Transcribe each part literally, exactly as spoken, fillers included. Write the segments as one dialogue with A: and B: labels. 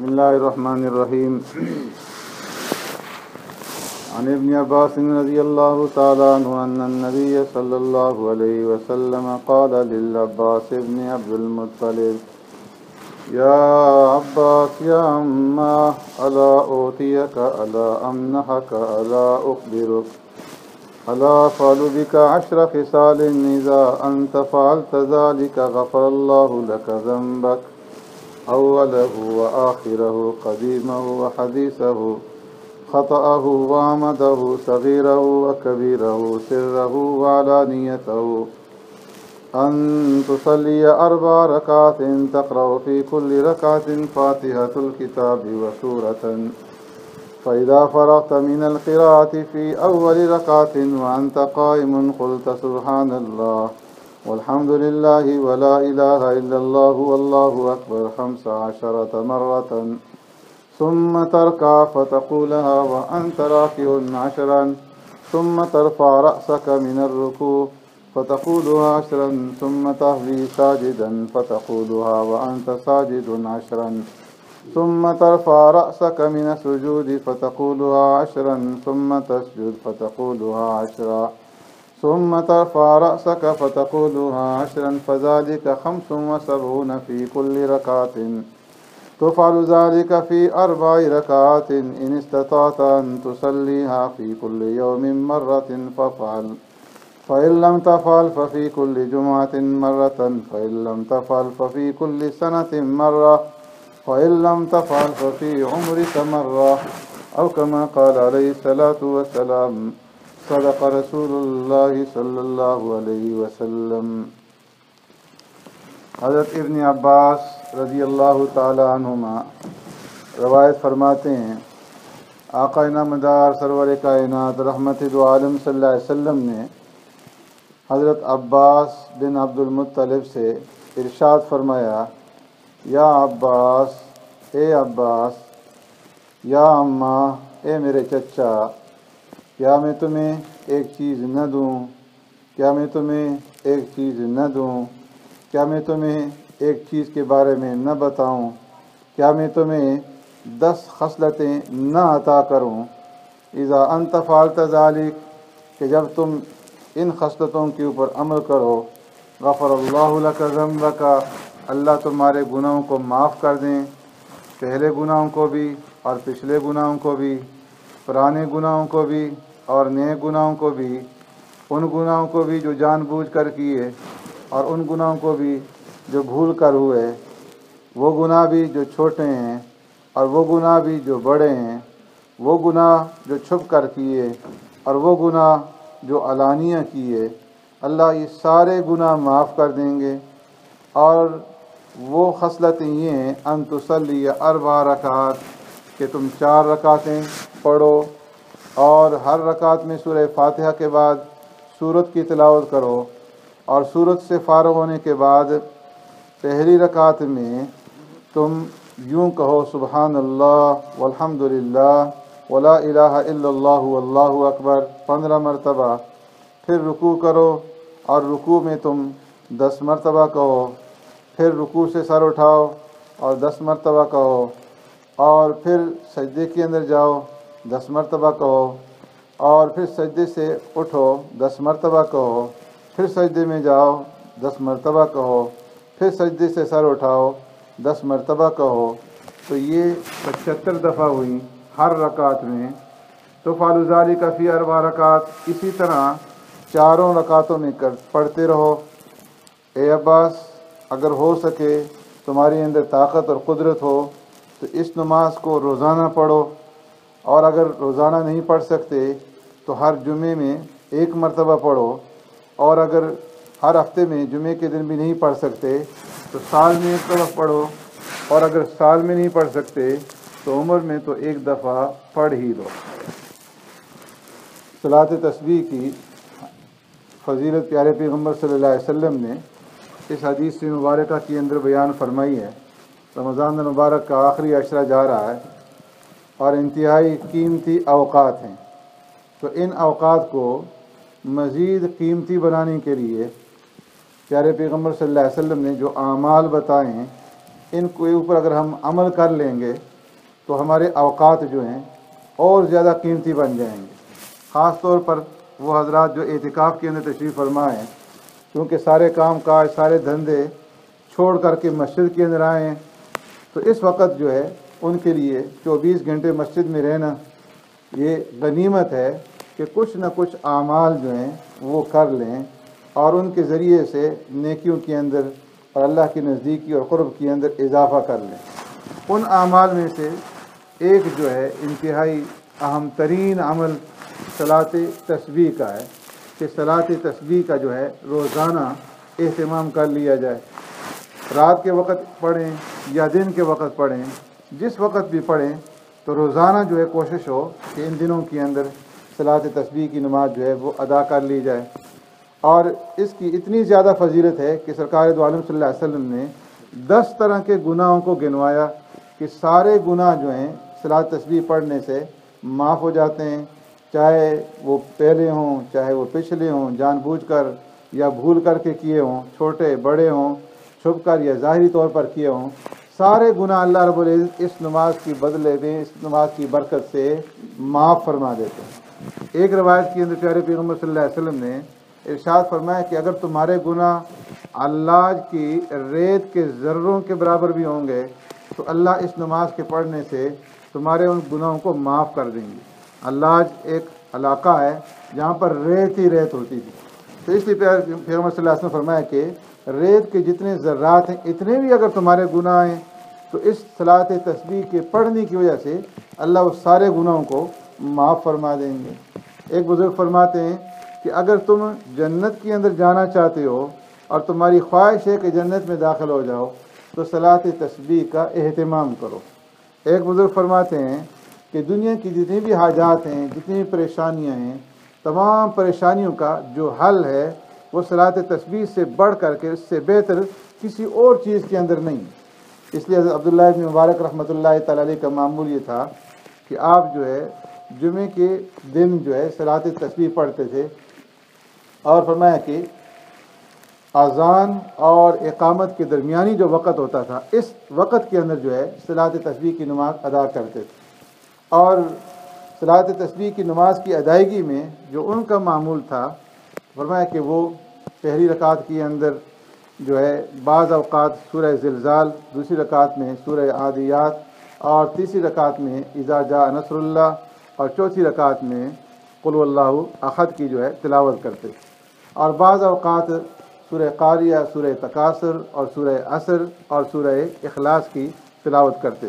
A: بسم الله الرحمن الرحيم. عن ابن عباس رضي الله تعالى عنه أن النبي صلى الله عليه وسلم قال للعباس بن عبد المطلب: يا عباس يا عما، ألا أوتيك ألا أمنحك ألا أخبرك ألا أفعل بك عشر خصال إذا أنت فعلت ذلك غفر الله لك ذنبك أوله وآخره قديمه وحديثه خطأه وعمده صغيره وكبيره سره وعلانيته أن تصلي أربع ركعات تقرأ في كل ركعة فاتحة الكتاب وسورة، فإذا فرغت من القراءة في أول ركعة وأنت قائم قلت سبحان الله والحمد لله ولا إله إلا الله والله أكبر خمس عشرة مرة، ثم تركع فتقولها وأنت راكع عشرا، ثم ترفع رأسك من الركوع فتقولها عشرا، ثم تهوي ساجدا فتقولها وأنت ساجد عشرا، ثم ترفع رأسك من السجود فتقولها عشرا، ثم تسجد فتقولها عشرا، ثم ترفع رأسك فتقولها عشرا، فذلك خمس وسبعون في كل ركعة. تفعل ذلك في أربع ركعات، إن استطعت أن تصليها في كل يوم مرة فافعل، فإن لم تفعل ففي كل جمعة مرة، فإن لم تفعل ففي كل سنة مرة، فإن لم تفعل ففي عمرك مرة، أو كما قال عليه الصلاة والسلام. صدق رسول اللہ صلی اللہ علیہ وسلم. حضرت ابن عباس رضی اللہ تعالی عنہما روایت فرماتے ہیں، آقا نامدار سرور کائنات رحمت دو عالم صلی اللہ علیہ وسلم نے حضرت عباس بن عبد المطلب سے ارشاد فرمایا: یا عباس، اے عباس، یا اماں، اے میرے چچا، کیا میں تمہیں ایک چیز نہ دوں؟ کیا میں تمہیں ایک چیز نہ دوں؟ کیا میں تمہیں ایک چیز کے بارے میں نہ بتاؤں؟ کیا میں تمہیں دس خصلتیں نہ عطا کروں؟ اذا انت فعلت ذلک، کہ جب تم ان خصلتوں کے اوپر عمل کرو، غفر اللہ لک ذنبک، اللہ تمہارے گناہوں کو معاف کر دیں، پہلے گناہوں کو بھی اور پچھلے گناہوں کو بھی، پرانے گناہوں کو بھی اور نئے گناہوں کو بھی، ان گناہوں کو بھی جو جان بوجھ کر کیے اور ان گناہوں کو بھی جو بھول کر ہوئے، وہ گناہ بھی جو چھوٹے ہیں اور وہ گناہ بھی جو بڑے ہیں، وہ گناہ جو چھپ کر کیے اور وہ گناہ جو علانیہ کیے، اللہ یہ سارے گناہ معاف کر دیں گے۔ اور وہ خصلتیں یہ ہیں: ان تصلی اربع رکعات، کہ تم چار رکعتیں پڑھو اور ہر رکعت میں سورہ فاتحہ کے بعد سورت کی تلاوت کرو، اور سورت سے فارغ ہونے کے بعد پہلی رکعت میں تم یوں کہو سبحان اللہ والحمد للہ ولا الہ الا اللہ واللہ اکبر پندرہ مرتبہ، پھر رکوع کرو اور رکوع میں تم دس مرتبہ کہو، پھر رکوع سے سر اٹھاؤ اور دس مرتبہ کہو، اور پھر سجدے کے اندر جاؤ، دس مرتبہ کہو، اور پھر سجدے سے اٹھو، دس مرتبہ کہو، پھر سجدے میں جاؤ، دس مرتبہ کہو، پھر سجدے سے سر اٹھاؤ، دس مرتبہ کہو۔ تو یہ پچہتر دفعہ ہوئی ہر رکعت میں۔ تو فعل ذالک فی اربع رکعات، اسی طرح چاروں رکعتوں میں کر پڑھتے رہو۔ اے عباس، اگر ہو سکے، تمہاری اندر طاقت اور قدرت ہو تو اس نماز کو روزانہ پڑھو، اور اگر روزانہ نہیں پڑھ سکتے تو ہر جمعے میں ایک مرتبہ پڑھو، اور اگر ہر ہفتے میں جمعے کے دن بھی نہیں پڑھ سکتے تو سال میں ایک دفعہ پڑھو، اور اگر سال میں نہیں پڑھ سکتے تو عمر میں تو ایک دفعہ پڑھ ہی لو۔ صلاۃ تسبیح کی فضیلت پیارے پیغمبر صلی اللہ علیہ وسلم نے اس حدیث مبارکہ کے اندر بیان فرمائی ہے۔ رمضان المبارک کا آخری عشرہ جا رہا ہے اور انتہائی قیمتی اوقات ہیں، تو ان اوقات کو مزید قیمتی بنانے کے لیے پیارے پیغمبر صلی اللہ علیہ وسلم نے جو اعمال بتائے ہیں ان کے اوپر اگر ہم عمل کر لیں گے تو ہمارے اوقات جو ہیں اور زیادہ قیمتی بن جائیں گے۔ خاص طور پر وہ حضرات جو اعتکاف کے اندر تشریف فرما ہیں، کیونکہ سارے کام کاج سارے دھندے چھوڑ کر کے مسجد کے اندر آئے ہیں، تو اس وقت جو ہے ان کے لیے چوبیس گھنٹے مسجد میں رہنا یہ غنیمت ہے کہ کچھ نہ کچھ اعمال جو ہیں وہ کر لیں اور ان کے ذریعے سے نیکیوں کے اندر اور اللہ کی نزدیکی اور قرب کے اندر اضافہ کر لیں۔ ان اعمال میں سے ایک جو ہے انتہائی اہم ترین عمل صلاۃ تسبیح کا ہے کہ صلاۃ تسبیح کا جو ہے روزانہ اہتمام کر لیا جائے۔ رات کے وقت پڑھیں یا دن کے وقت پڑھیں، جس وقت بھی پڑھیں تو روزانہ جو ہے کوشش ہو کہ ان دنوں کے اندر صلاۃ تسبیح کی نماز جو ہے وہ ادا کر لی جائے۔ اور اس کی اتنی زیادہ فضیلت ہے کہ سرکار دو عالم صلی اللہ علیہ وسلم نے دس طرح کے گناہوں کو گنوایا کہ سارے گناہ جو ہیں صلاۃ تسبیح پڑھنے سے معاف ہو جاتے ہیں، چاہے وہ پہلے ہوں چاہے وہ پچھلے ہوں، جان بوجھ کر یا بھول کر کے کیے ہوں، چھوٹے بڑے ہوں، چھپ کر یا ظاہری طور پر کیے ہوں، سارے گناہ اللہ رب العزت اس نماز کی بدلے میں اس نماز کی برکت سے معاف فرما دیتے ہیں۔ ایک روایت کے اندر پیارے پیغمبر صلی اللہ علیہ وسلم نے ارشاد فرمایا کہ اگر تمہارے گناہ اللہ کی ریت کے ذروں کے برابر بھی ہوں گے تو اللہ اس نماز کے پڑھنے سے تمہارے ان گناہوں کو معاف کر دیں گے۔ اللہ ایک علاقہ ہے جہاں پر ریت ہی ریت ہوتی تھی، تو اس لیے پیغمبر صلی اللہ علیہ وسلم نے فرمایا کہ ریت کے جتنے ذرات ہیں اتنے بھی اگر تمہارے گناہ ہیں تو اس صلاۃ تسبیح کے پڑھنے کی وجہ سے اللہ اس سارے گناہوں کو معاف فرما دیں گے۔ ایک بزرگ فرماتے ہیں کہ اگر تم جنت کے اندر جانا چاہتے ہو اور تمہاری خواہش ہے کہ جنت میں داخل ہو جاؤ تو صلاۃ تسبیح کا اہتمام کرو۔ ایک بزرگ فرماتے ہیں کہ دنیا کی جتنی بھی حاجات ہیں، جتنی بھی پریشانیاں ہیں، تمام پریشانیوں کا جو حل ہے وہ صلاۃ تسبیح سے بڑھ کر کے اس سے بہتر کسی اور چیز کے اندر نہیں۔ اس لیے حضرت عبداللہ بن مبارک رحمۃ اللہ تعالی علیہ کا معمول یہ تھا کہ آپ جو ہے جمعے کے دن جو ہے صلاۃ تسبیح پڑھتے تھے، اور فرمایا کہ اذان اور اقامت کے درمیانی جو وقت ہوتا تھا اس وقت کے اندر جو ہے صلاۃ تسبیح کی نماز ادا کرتے تھے۔ اور صلاۃ تسبیح کی نماز کی ادائیگی میں جو ان کا معمول تھا، فرمایا کہ وہ پہلی رکعت کے اندر جو ہے بعض اوقات سورہ زلزال، دوسری رکعت میں سورہ عادیات، اور تیسری رکعت میں اذا جاء نصر اللہ، اور چوتھی رکعت میں قل اللہ احد کی جو ہے تلاوت کرتے، اور بعض اوقات سورہ قاریہ، سورہ تکاثر اور سورہ عصر اور سورہ اخلاص کی تلاوت کرتے۔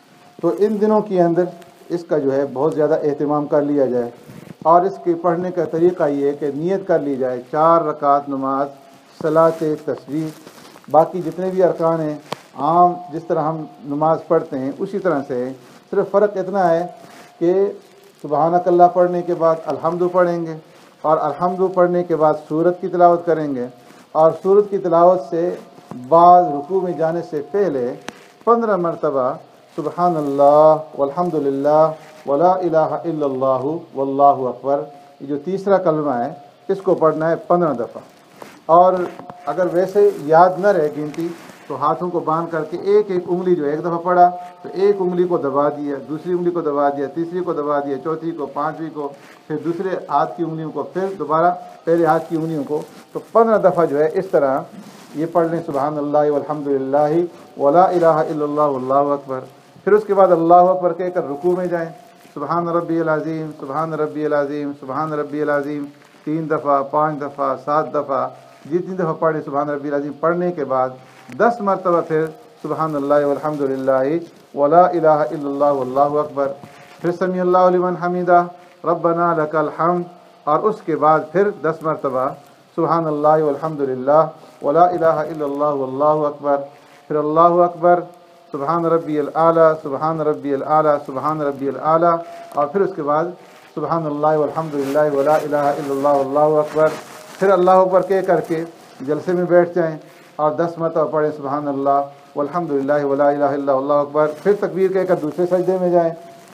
A: تو ان دنوں کے اندر اس کا جو ہے بہت زیادہ اہتمام کر لیا جائے، اور اس کے پڑھنے کا طریقہ یہ ہے کہ نیت کر لی جائے چار رکعت نماز صلاۃ تسبیح، باقی جتنے بھی ارکان ہیں عام جس طرح ہم نماز پڑھتے ہیں اسی طرح سے، صرف فرق اتنا ہے کہ سبحانک اللہ پڑھنے کے بعد الحمد پڑھیں گے، اور الحمد پڑھنے کے بعد سورت کی تلاوت کریں گے، اور سورت کی تلاوت سے بعد رکوع میں جانے سے پہلے پندرہ مرتبہ سبحان اللہ والحمد للہ ولا الہ الا اللہ واللہ اکبر، یہ جو تیسرا کلمہ ہے اس کو پڑھنا ہے پندرہ دفعہ۔ اور اگر ویسے یاد نہ رہے گنتی تو ہاتھوں کو باندھ کر کے ایک ایک انگلی جو ایک دفعہ پڑھا تو ایک انگلی کو دبا دیا، دوسری انگلی کو دبا دیا، تیسری کو دبا دیا، چوتھی کو، پانچویں کو، پھر دوسرے ہاتھ کی انگلیوں کو، پھر دوبارہ پہلے ہاتھ کی انگلیوں کو، تو پندرہ دفعہ جو ہے اس طرح یہ پڑھ لیں سبحان اللہ والحمد للہ ولا الہ الا اللہ واللہ اکبر۔ پھر اس کے بعد اللہ اکبر کہہ کر رکوع میں جائیں، سبحان ربی العظیم سبحان ربی العظیم سبحان ربی العظیم تین دفعہ، پانچ دفعہ، سات دفعہ، جتنی دفعہ پڑھیں سبحان ربی العظیم پڑھنے کے بعد دس مرتبہ پھر سبحان اللہ والحمد للہ ولا الہ الا اللہ واللہ اکبر، پھر سمیع اللہ لمن حمیدہ ربنا لک الحمد، اور اس کے بعد پھر دس مرتبہ سبحان اللہ والحمد للہ ولا الہ الا اللہ واللہ اکبر، پھر اللہ اکبر، سبحان ربی الاعلیٰ سبحان ربی الاعلیٰ سبحان ربی الاعلیٰ، اور پھر اس کے بعد سبحان اللہ والحمد للہ ولا الہ الا اللہ واللہ اکبر، پھر اللہ اکبر کہہ کر کے جلسے میں بیٹھ جائیں اور دس مرتبہ پڑھیں سبحان اللہ والحمد للہ ولا الہ الا اللہ اکبر، پھر تکبیر کہہ کر دوسرے سجدے میں جائیں،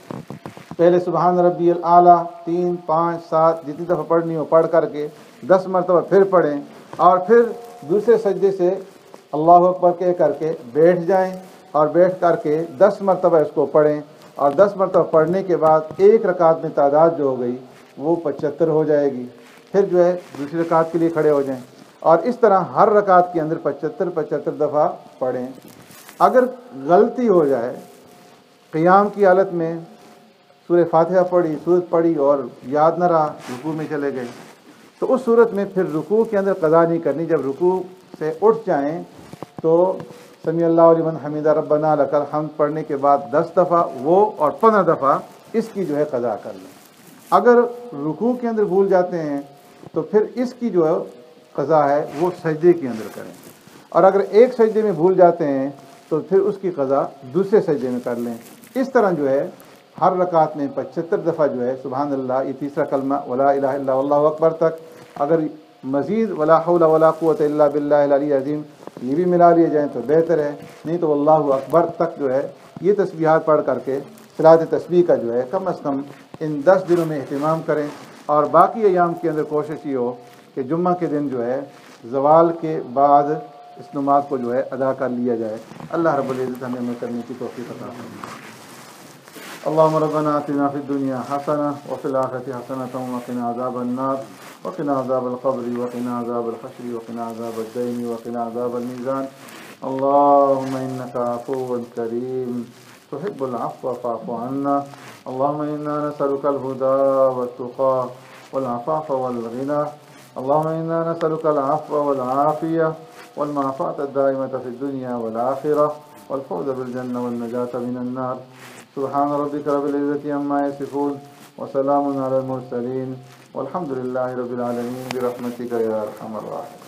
A: پہلے سبحان ربی الاعلیٰ تین، پانچ، سات جتنی دفعہ پڑھنی ہو پڑھ کر کے دس مرتبہ پھر پڑھیں، اور پھر دوسرے سجدے سے اللہ اکبر کہہ کر کے بیٹھ جائیں، اور بیٹھ کر کے دس مرتبہ اس کو پڑھیں، اور دس مرتبہ پڑھنے کے بعد ایک رکعت میں تعداد جو ہو گئی وہ پچہتر ہو جائے گی، پھر جو ہے دوسری رکعت کے لیے کھڑے ہو جائیں، اور اس طرح ہر رکعت کے اندر پچہتر پچہتر دفعہ پڑھیں۔ اگر غلطی ہو جائے قیام کی حالت میں، سورہ فاتحہ پڑھی، سورت پڑھی اور یاد نہ رہا، رکوع میں چلے گئے، تو اس صورت میں پھر رکوع کے اندر قضا نہیں کرنی۔ جب رکوع سے اٹھ جائیں تو سمیع اللہ لمن حمیدہ ربنا لک الحمد پڑھنے کے بعد دس دفعہ وہ اور پندرہ دفعہ اس کی جو ہے قضا کر لیں۔ اگر رکوع کے اندر بھول جاتے ہیں تو پھر اس کی جو ہے قضا ہے وہ سجدے کے اندر کریں، اور اگر ایک سجدے میں بھول جاتے ہیں تو پھر اس کی قضا دوسرے سجدے میں کر لیں۔ اس طرح جو ہے ہر رکعت میں پچہتر دفعہ جو ہے سبحان اللہ، یہ تیسرا کلمہ ولا الہ الا اللہ اکبر تک، اگر مزید ولا حول ولا قوت الا باللہ العلی العظیم یہ بھی ملا لیے جائیں تو بہتر ہے، نہیں تو اللہ اکبر تک جو ہے یہ تسبیحات پڑھ کر کے صلاۃ تسبیح کا جو ہے کم از کم ان دس دنوں میں اہتمام کریں، اور باقی ایام کے اندر کوشش یہ ہو کہ جمعہ کے دن جو ہے زوال کے بعد اس نماز کو جو ہے ادا کر لیا جائے۔ اللہ رب العزت ہمیں عمل کرنے کی توفیق عطا فرمائے۔ اللهم ربنا آتنا في الدنيا حسنة وفي الآخرة حسنة وقنا عذاب النار وقنا عذاب القبر وقنا عذاب الحشر وقنا عذاب الدين وقنا عذاب الميزان اللهم إنك عفو كريم تحب العفو فاعف عنا اللهم إنا نسألك الهدى والتقى والعفاف والغنى اللهم إنا نسألك العفو والعافية والمعافاة الدائمة في الدنيا والآخرة والفوز بالجنة والنجاة من النار سبحان ربك رب العزة عما يصفون وسلام على المرسلين والحمد لله رب العالمين برحمتك يا أرحم الراحمين۔